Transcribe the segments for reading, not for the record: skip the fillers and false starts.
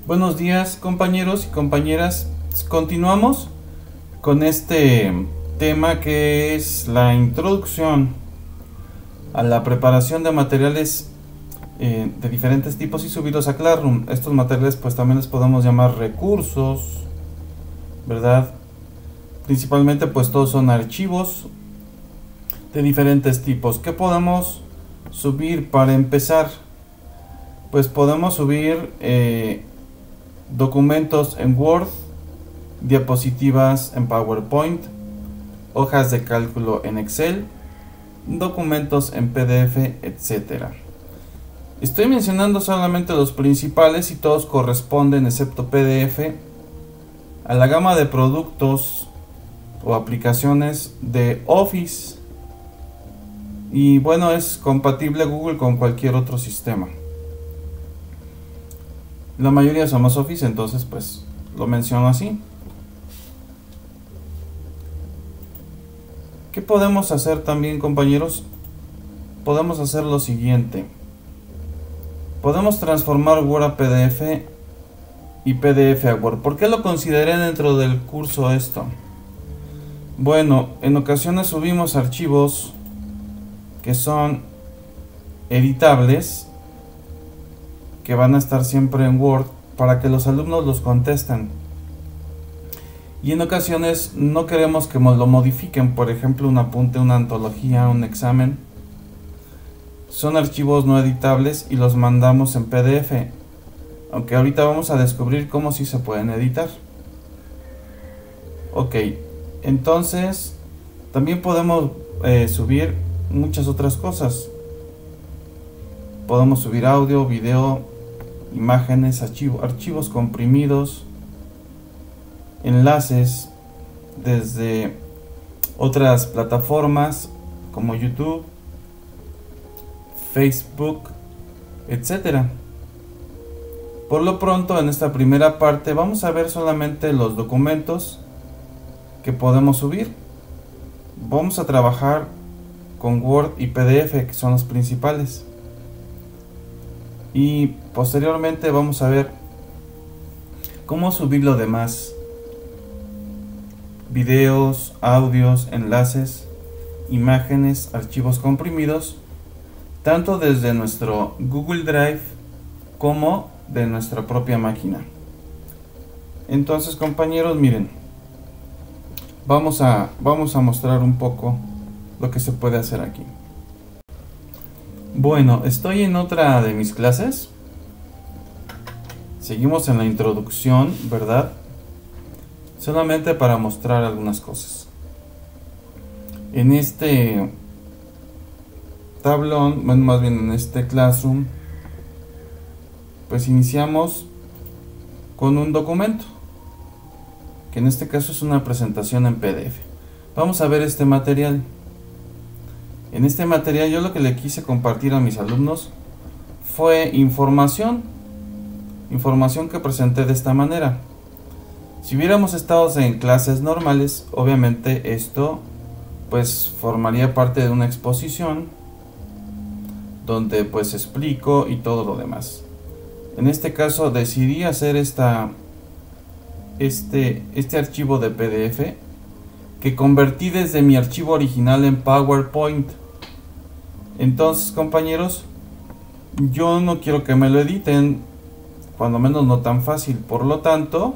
Buenos días, compañeros y compañeras. Continuamos con este tema que es la introducción a la preparación de materiales de diferentes tipos y subirlos a Classroom. Estos materiales pues también les podemos llamar recursos, ¿verdad? Principalmente pues todos son archivos de diferentes tipos. ¿Qué podemos subir para empezar? Pues podemos subir documentos en Word, diapositivas en PowerPoint, hojas de cálculo en Excel, documentos en PDF, etc. Estoy mencionando solamente los principales y todos corresponden, excepto PDF, a la gama de productos o aplicaciones de Office. Y bueno, es compatible Google con cualquier otro sistema. La mayoría somos Office, entonces pues lo menciono así. ¿Qué podemos hacer también, compañeros? Podemos hacer lo siguiente. Podemos transformar Word a PDF y PDF a Word. ¿Por qué lo consideré dentro del curso esto? Bueno, en ocasiones subimos archivos que son editables, que van a estar siempre en Word para que los alumnos los contesten. Y en ocasiones no queremos que lo modifiquen, por ejemplo un apunte, una antología, un examen. Son archivos no editables y los mandamos en PDF, aunque ahorita vamos a descubrir cómo sí se pueden editar. Ok, entonces también podemos subir muchas otras cosas. Podemos subir audio, video, imágenes, archivos comprimidos, enlaces desde otras plataformas como YouTube, Facebook, etcétera. Por lo pronto, en esta primera parte vamos a ver solamente los documentos que podemos subir. Vamos a trabajar con Word y PDF, que son los principales. Y posteriormente vamos a ver cómo subir lo demás: videos, audios, enlaces, imágenes, archivos comprimidos, tanto desde nuestro Google Drive como de nuestra propia máquina. Entonces, compañeros, miren, vamos a mostrar un poco lo que se puede hacer aquí. Bueno, estoy en otra de mis clases. Seguimos en la introducción, ¿verdad? Solamente para mostrar algunas cosas. En este tablón, bueno, más bien en este Classroom, pues iniciamos con un documento, que en este caso es una presentación en PDF. Vamos a ver este material. En este material yo lo que le quise compartir a mis alumnos fue información que presenté de esta manera. Si hubiéramos estado en clases normales, obviamente esto pues formaría parte de una exposición donde pues explico y todo lo demás. En este caso decidí hacer este archivo de PDF que convertí desde mi archivo original en PowerPoint. Entonces, compañeros, yo no quiero que me lo editen, cuando menos no tan fácil. Por lo tanto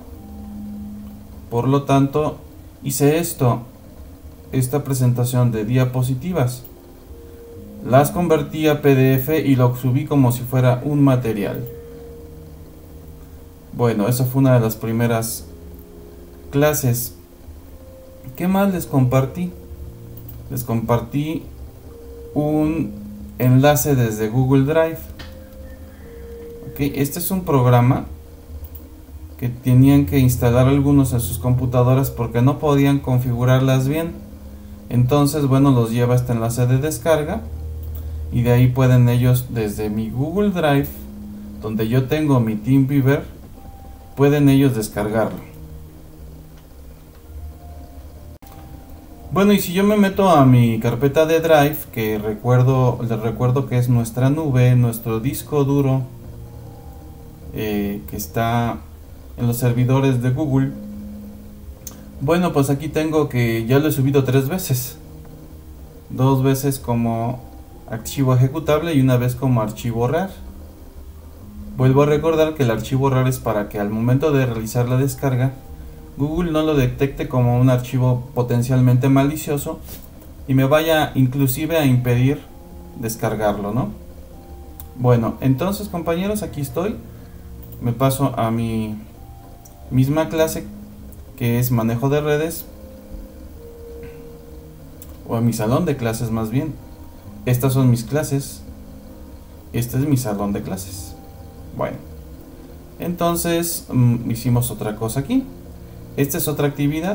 hice esta presentación de diapositivas. Las convertí a PDF y lo subí como si fuera un material. Bueno, esa fue una de las primeras clases. ¿Qué más les compartí? Les compartí un enlace desde Google Drive. Okay, este es un programa que tenían que instalar algunos en sus computadoras porque no podían configurarlas bien. Entonces, bueno, los lleva a este enlace de descarga y de ahí pueden ellos, desde mi Google Drive, donde yo tengo mi TeamViewer, pueden ellos descargarlo. Bueno, y si yo me meto a mi carpeta de Drive, que les recuerdo que es nuestra nube, nuestro disco duro, que está en los servidores de Google. Bueno, pues aquí tengo que ya lo he subido 3 veces. 2 veces como archivo ejecutable y una vez como archivo RAR. Vuelvo a recordar que el archivo RAR es para que al momento de realizar la descarga Google no lo detecte como un archivo potencialmente malicioso y me vaya inclusive a impedir descargarlo, ¿no? Bueno, entonces compañeros, aquí estoy. Me paso a mi misma clase, que es manejo de redes, o a mi salón de clases más bien. Estas son mis clases. Este es mi salón de clases. Bueno, entonces hicimos otra cosa aquí. Esta es otra actividad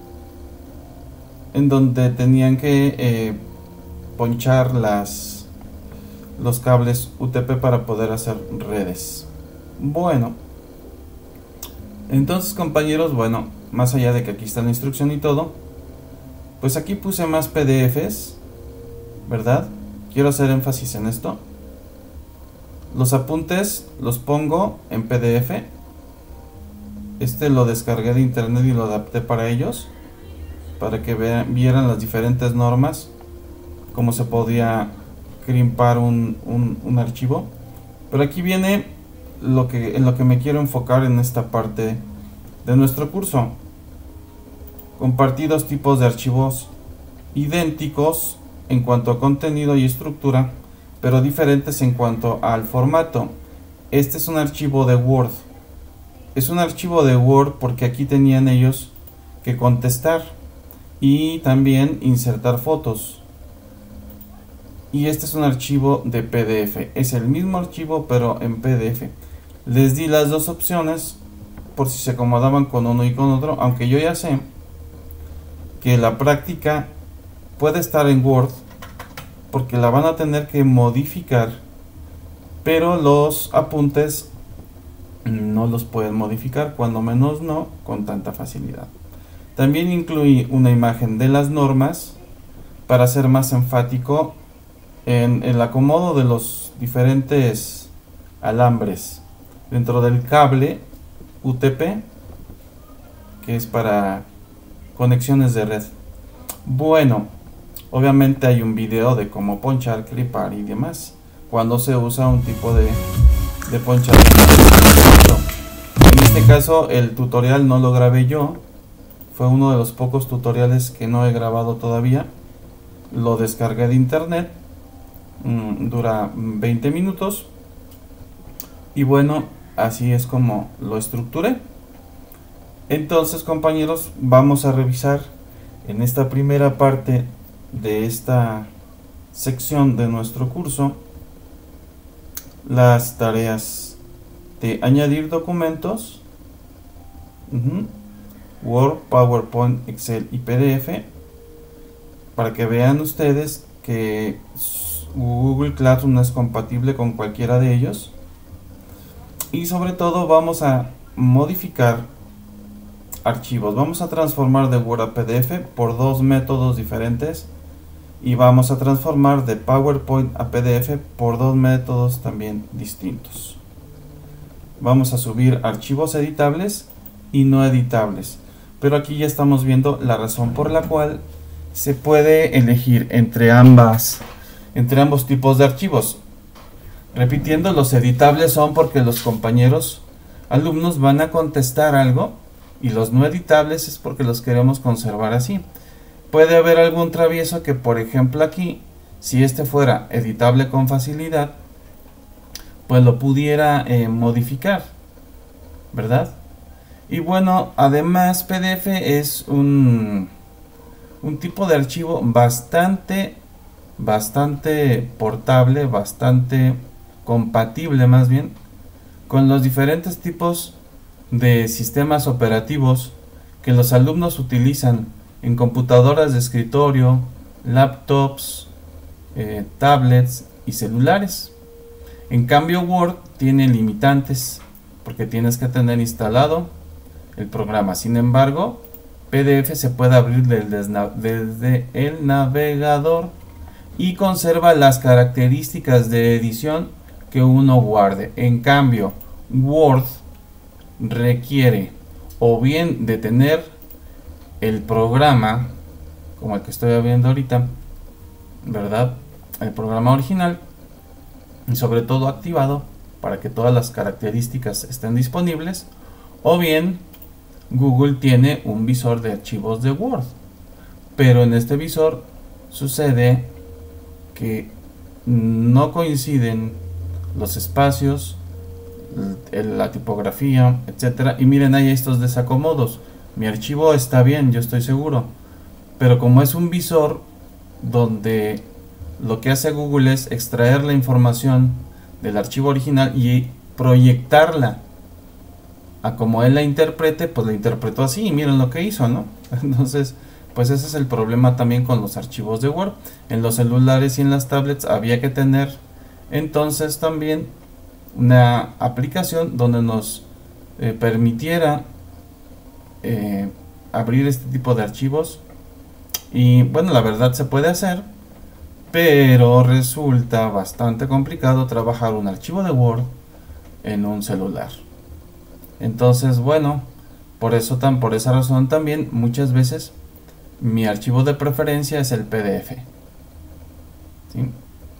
en donde tenían que ponchar los cables UTP para poder hacer redes. Bueno, entonces compañeros, bueno, más allá de que aquí está la instrucción y todo, pues aquí puse más PDFs, ¿verdad? Quiero hacer énfasis en esto. Los apuntes los pongo en PDF. Este lo descargué de internet y lo adapté para ellos, para que vieran las diferentes normas, cómo se podía crimpar un archivo. Pero aquí viene en lo que me quiero enfocar en esta parte de nuestro curso. Compartí 2 tipos de archivos idénticos en cuanto a contenido y estructura, pero diferentes en cuanto al formato. Este es un archivo de Word. Es un archivo de Word porque aquí tenían ellos que contestar y también insertar fotos. Y este es un archivo de PDF. Es el mismo archivo pero en PDF. Les di las 2 opciones por si se acomodaban con uno y con otro, aunque yo ya sé que la práctica puede estar en Word porque la van a tener que modificar, pero los apuntes no los pueden modificar, cuando menos no con tanta facilidad. También incluí una imagen de las normas para ser más enfático en el acomodo de los diferentes alambres dentro del cable UTP, que es para conexiones de red. Bueno, obviamente hay un video de cómo ponchar, clipar y demás cuando se usa un tipo de ponchador. En este caso el tutorial no lo grabé yo, fue uno de los pocos tutoriales que no he grabado todavía. Lo descargué de internet, dura 20 minutos y bueno, así es como lo estructuré. Entonces compañeros, vamos a revisar en esta primera parte de esta sección de nuestro curso las tareas de añadir documentos, Word, PowerPoint, Excel y PDF, para que vean ustedes que Google Classroom es compatible con cualquiera de ellos. Y sobre todo vamos a modificar archivos. Vamos a transformar de Word a PDF por 2 métodos diferentes. Y vamos a transformar de PowerPoint a PDF por 2 métodos también distintos. Vamos a subir archivos editables y no editables. Pero aquí ya estamos viendo la razón por la cual se puede elegir entre ambos tipos de archivos. Repitiendo, los editables son porque los compañeros alumnos van a contestar algo, y los no editables es porque los queremos conservar así. Puede haber algún travieso que, por ejemplo, aquí, si este fuera editable con facilidad, pues lo pudiera modificar, ¿verdad? Y bueno, además PDF es un tipo de archivo bastante portable, bastante compatible más bien, con los diferentes tipos de sistemas operativos que los alumnos utilizan en computadoras de escritorio, laptops, tablets y celulares. En cambio, Word tiene limitantes porque tienes que tener instalado el programa. Sin embargo, PDF se puede abrir desde el navegador y conserva las características de edición que uno guarde. En cambio, Word requiere o bien de tener el programa como el que estoy viendo ahorita, ¿verdad? El programa original, y sobre todo activado para que todas las características estén disponibles, o bien Google tiene un visor de archivos de Word, pero en este visor sucede que no coinciden los espacios, la tipografía, etcétera, y miren, hay estos desacomodos. Mi archivo está bien, yo estoy seguro, pero como es un visor donde lo que hace Google es extraer la información del archivo original y proyectarla a como él la interprete, pues la interpretó así y miren lo que hizo, ¿no? Entonces, pues ese es el problema también con los archivos de Word. En los celulares y en las tablets había que tener entonces también una aplicación donde nos permitiera abrir este tipo de archivos. Y bueno, la verdad se puede hacer, pero resulta bastante complicado trabajar un archivo de Word en un celular. Entonces, bueno, por esa razón también muchas veces mi archivo de preferencia es el PDF. ¿Sí?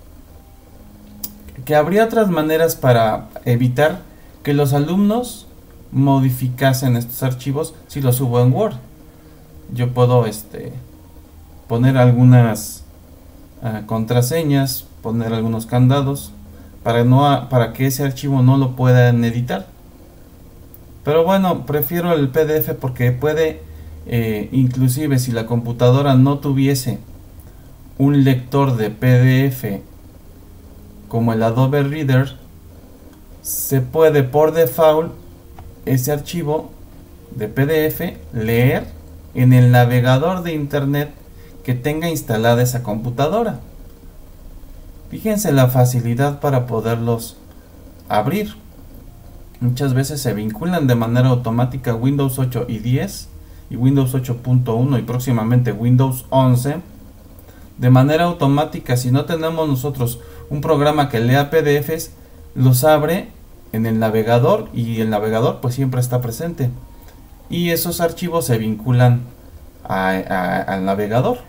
Que habría otras maneras para evitar que los alumnos modificasen estos archivos si los subo en Word. Yo puedo poner algunas contraseñas, poner algunos candados para que ese archivo no lo puedan editar. Pero bueno, prefiero el PDF porque puede, inclusive si la computadora no tuviese un lector de PDF como el Adobe Reader, se puede por default ese archivo de PDF leer en el navegador de internet que tenga instalada esa computadora. Fíjense la facilidad para poderlos abrir. Muchas veces se vinculan de manera automática Windows 8 y 10 y Windows 8.1 y próximamente Windows 11 de manera automática. Si no tenemos nosotros un programa que lea PDFs, los abre en el navegador y el navegador pues siempre está presente y esos archivos se vinculan al navegador.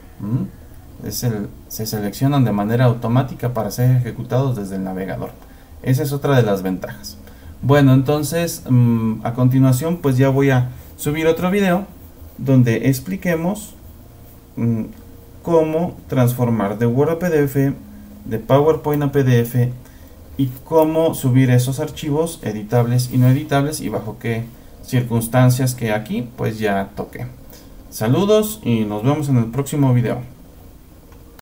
Se seleccionan de manera automática para ser ejecutados desde el navegador. Esa es otra de las ventajas. Bueno, entonces a continuación pues ya voy a subir otro video donde expliquemos cómo transformar de Word a PDF, de PowerPoint a PDF y cómo subir esos archivos editables y no editables y bajo qué circunstancias que aquí pues ya toqué. Saludos y nos vemos en el próximo video.